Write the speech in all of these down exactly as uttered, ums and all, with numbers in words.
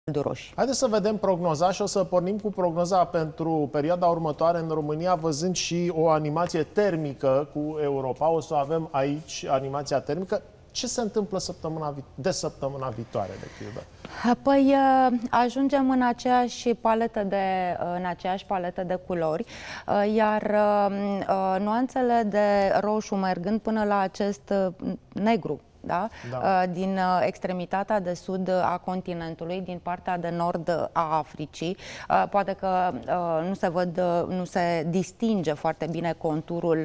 călduroși. Haideți să vedem prognoza și o să pornim cu prognoza pentru perioada următoare în România, văzând și o animație termică cu Europa. O să avem aici animația termică. Ce se întâmplă săptămâna de săptămâna viitoare, de pildă? Păi ajungem în aceeași paletă de, în aceeași paletă de culori, iar nuanțele de roșu mergând până la acest negru, da? Da. Din extremitatea de sud a continentului, din partea de nord a Africii. Poate că nu se văd, nu se distinge foarte bine conturul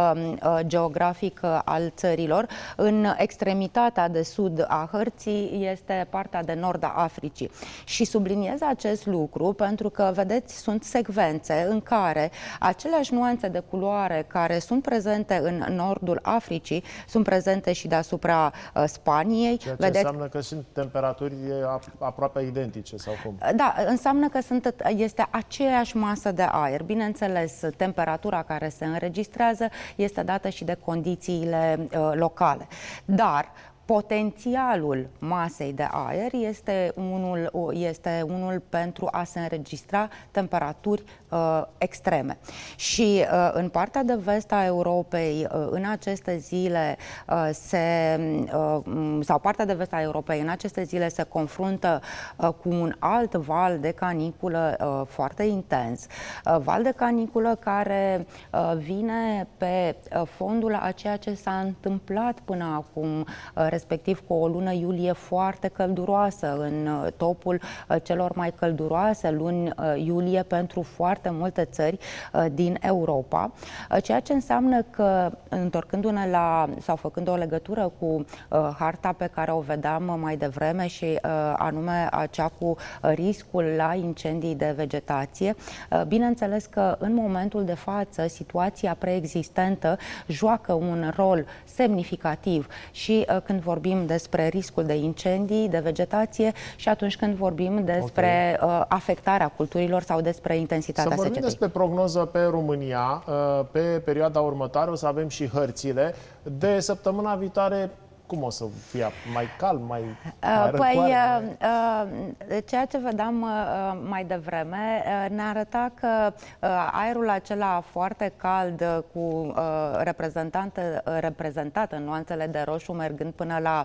geografic al țărilor. În extremitatea de sud a hărții este partea de nord a Africii. Și subliniez acest lucru pentru că, vedeți, sunt secvențe în care aceleași nuanțe de culoare care sunt prezente în nordul Africii sunt prezente și deasupra Spaniei. Ceea ce Vedeți? înseamnă că sunt temperaturi aproape identice, sau cum? Da, înseamnă că sunt, este aceeași masă de aer. Bineînțeles, temperatura care se înregistrează este dată și de condițiile uh, locale. Dar potențialul masei de aer este unul, este unul pentru a se înregistra temperaturi uh, extreme. Și uh, în partea de vest a Europei, uh, în aceste zile, uh, se, uh, sau partea de vest a Europei, în aceste zile se confruntă uh, cu un alt val de caniculă uh, foarte intens. Uh, val de caniculă care uh, vine pe uh, fondul a ceea ce s-a întâmplat până acum, uh, respectiv cu o lună iulie foarte călduroasă, în topul celor mai călduroase luni iulie pentru foarte multe țări din Europa, ceea ce înseamnă că, întorcându-ne la, sau făcând o legătură cu harta pe care o vedeam mai devreme și anume acea cu riscul la incendii de vegetație, bineînțeles că în momentul de față situația preexistentă joacă un rol semnificativ și când vorbim despre riscul de incendii, de vegetație și atunci când vorbim despre okay. uh, afectarea culturilor sau despre intensitatea secetei. Să vorbim despre prognoză pe România, uh, pe perioada următoare, o să avem și hărțile. De săptămâna viitoare, cum o să fie? Mai calm, mai, mai răcoare? Păi, mai... ceea ce vedeam mai devreme ne arăta că aerul acela foarte cald cu reprezentat în nuanțele de roșu, mergând până la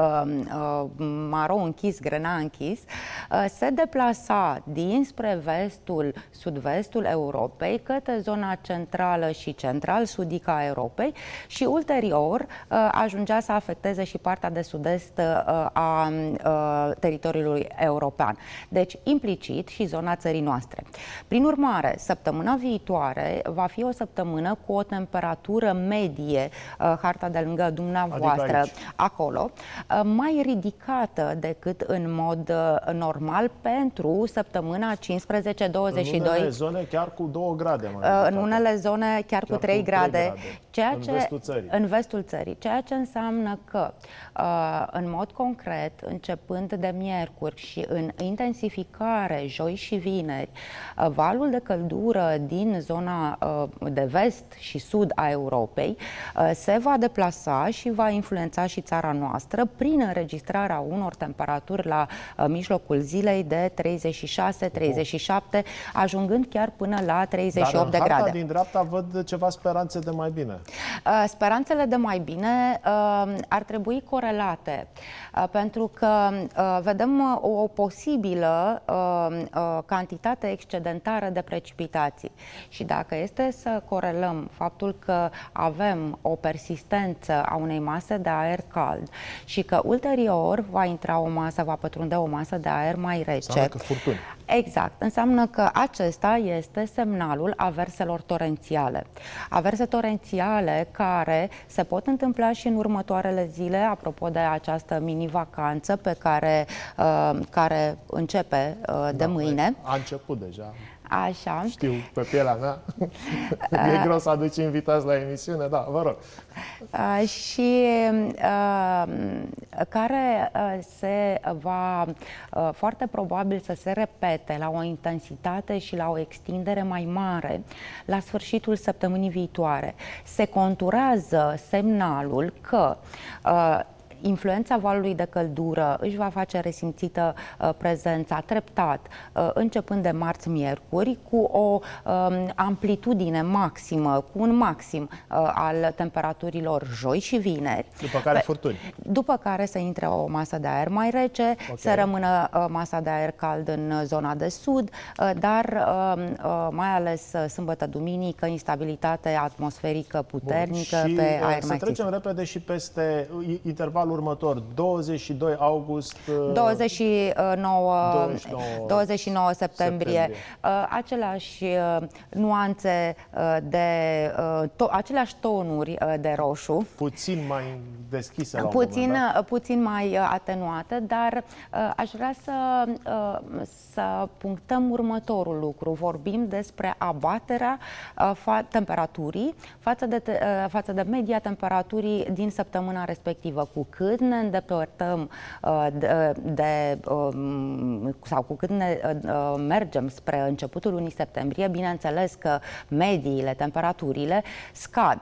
maro închis, grena închis, se deplasa dinspre vestul, sud-vestul Europei, către zona centrală și central-sudică a Europei și ulterior ajungea să afecteze și partea de sud-est a, a teritoriului european. Deci, implicit și zona țării noastre. Prin urmare, săptămâna viitoare va fi o săptămână cu o temperatură medie, harta de lângă dumneavoastră, adică acolo, mai ridicată decât în mod normal pentru săptămâna cincisprezece douăzeci și doi. În unele zone chiar cu două grade. În unele zone chiar, chiar cu trei grade. grade. Ceea în ce, vestul țării. În vestul țării. Ceea ce înseamnă că în mod concret, începând de miercuri și în intensificare joi și vineri, valul de căldură din zona de vest și sud a Europei se va deplasa și va influența și țara noastră prin înregistrarea unor temperaturi la mijlocul zilei de treizeci și șase treizeci și șapte, ajungând chiar până la treizeci și opt de grade. Dar din dreapta văd ceva speranțe de mai bine. Speranțele de mai bine ar trebui corelate, pentru că vedem o posibilă cantitate excedentară de precipitații. Și dacă este să corelăm faptul că avem o persistență a unei mase de aer cald și că ulterior va intra o masă, va pătrunde o masă de aer mai rece. Înseamnă că furtuni. Exact. Înseamnă că acesta este semnalul averselor torențiale. Averse torențiale care se pot întâmpla și în următoarele zile, apropo de această mini-vacanță pe care, uh, care începe uh, de da, uh, a început deja. Așa. Știu, pe pielea mea. E greu să aduci invitați la emisiune, da, vă rog. Uh, și uh, care uh, se va uh, foarte probabil să se repete la o intensitate și la o extindere mai mare la sfârșitul săptămânii viitoare. Se conturează semnalul că uh, influența valului de căldură își va face resimțită uh, prezența treptat, uh, începând de marți-miercuri, cu o um, amplitudine maximă, cu un maxim uh, al temperaturilor joi și vineri. După care Pe, furtuni. După care să intre o masă de aer mai rece, okay. să rămână uh, masa de aer cald în zona de sud, uh, dar uh, uh, mai ales uh, sâmbătă, duminică, instabilitate atmosferică puternică. Bun. Și pe aer să mai trecem țis. repede și peste intervalul următor, douăzeci și doi august, douăzeci și nouă, douăzeci și nouă septembrie, septembrie. Aceleași nuanțe de, to, aceleași tonuri de roșu. Puțin mai deschise la puțin, puțin mai atenuate, dar aș vrea să, să punctăm următorul lucru. Vorbim despre abaterea temperaturii față de, față de media temperaturii din săptămâna respectivă. Cu cât ne îndepărtăm de, de sau cu cât ne mergem spre începutul lunii septembrie, bineînțeles că mediile, temperaturile scad.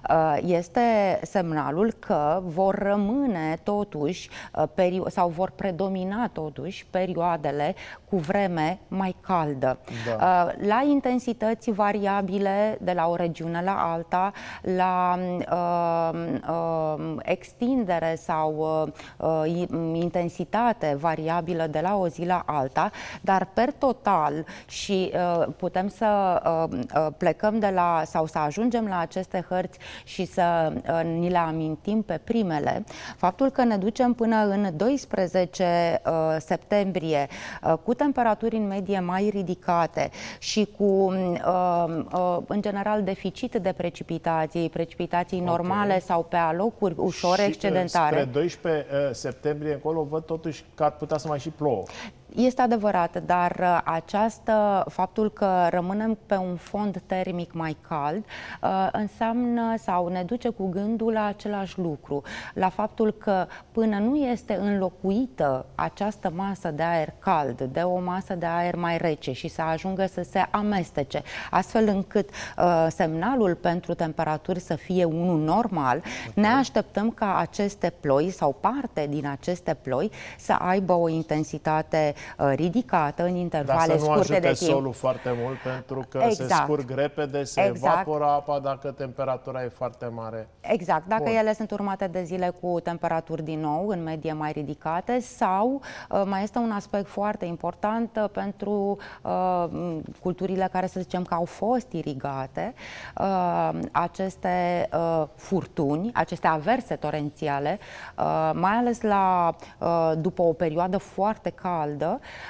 Este semnalul că vor rămâne totuși sau vor predomina totuși perioadele cu vreme mai caldă. Da. La intensități variabile de la o regiune la alta, la uh, uh, extindere sau uh, intensitate variabilă de la o zi la alta, dar per total și uh, putem să uh, plecăm de la sau să ajungem la aceste hărți și să uh, ni le amintim pe primele, faptul că ne ducem până în doisprezece uh, septembrie uh, cu temperaturi în medie mai ridicate și cu uh, uh, în general deficit de precipitații, precipitații okay. normale sau pe alocuri ușor și, excedentare. Spre doisprezece septembrie încolo văd totuși că ar putea să mai și plouă. Este adevărat, dar această, faptul că rămânem pe un fond termic mai cald înseamnă sau ne duce cu gândul la același lucru, la faptul că până nu este înlocuită această masă de aer cald de o masă de aer mai rece și să ajungă să se amestece, astfel încât uh, semnalul pentru temperaturi să fie unul normal, okay. ne așteptăm ca aceste ploi sau parte din aceste ploi să aibă o intensitate ridicată în intervale scurte de timp. Dar să nu ajute solul foarte mult, pentru că exact. se scurg repede, se exact. evaporă apa dacă temperatura e foarte mare. Exact, dacă Bun. ele sunt urmate de zile cu temperaturi din nou în medie mai ridicate sau mai este un aspect foarte important pentru uh, culturile care să zicem că au fost irigate, uh, aceste uh, furtuni, aceste averse torențiale, uh, mai ales la uh, după o perioadă foarte caldă,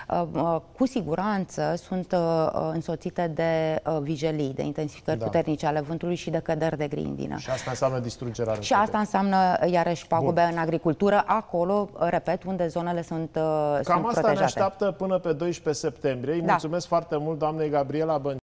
cu siguranță sunt însoțite de vijelii, de intensificări da. puternice ale vântului și de căderi de grindină. Și asta înseamnă distrugerea. Și asta înseamnă iarăși pagube Bun. în agricultură, acolo, repet, unde zonele sunt, Cam sunt asta protejate. ne așteaptă până pe doisprezece septembrie. Îi da. mulțumesc foarte mult doamnei Gabriela Bănceanu.